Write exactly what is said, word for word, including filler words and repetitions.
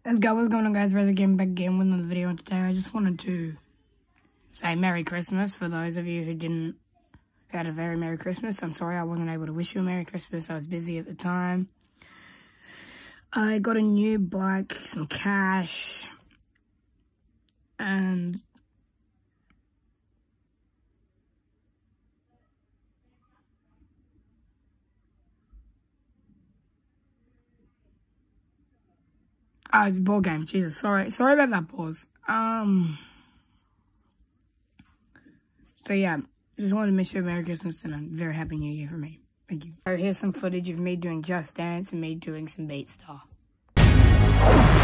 Let's go. What's going on, guys? Reza getting back again with another video. Today I just wanted to say Merry Christmas for those of you who didn't who had a very Merry Christmas. I'm sorry I wasn't able to wish you a Merry Christmas. I was busy at the time. I got a new bike, some cash, and Ah, oh, it's a ball game. Jesus, sorry. Sorry about that pause. Um, so yeah, just wanted to wish you a Merry Christmas and a very Happy New Year for me. Thank you. So here's some footage of me doing Just Dance and me doing some Beatstar.